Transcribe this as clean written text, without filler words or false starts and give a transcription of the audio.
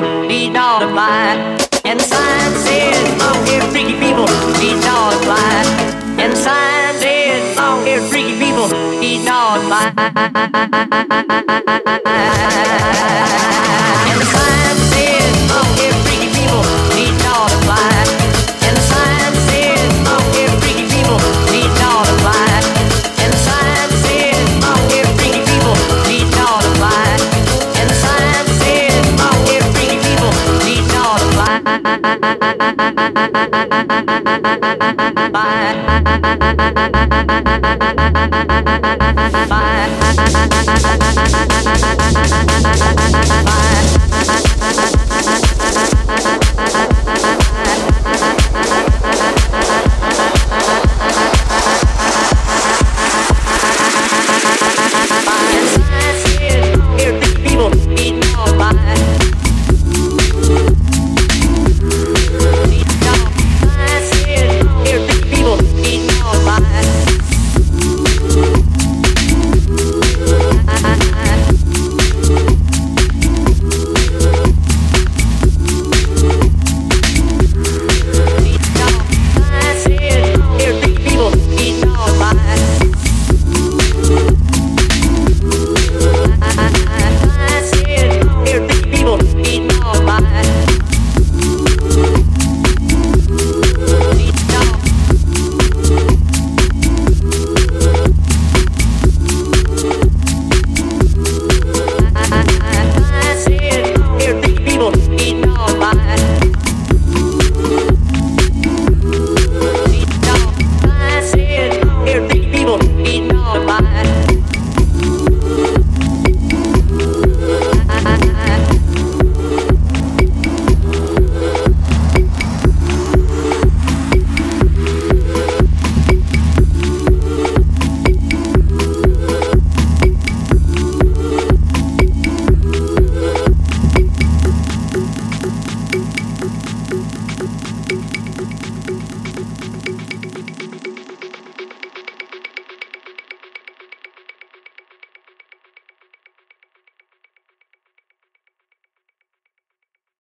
need all to fly. And the sign says, long haired freaky people need all to fly. And the sign says, long haired freaky people need all to fly. And the sign says, long haired freaky people need all to fly. And the sign says, long haired freaky people need all to fly. And the sign says, long haired freaky people need all to fly. And the sign says, long haired freaky people need all to fly. Bye.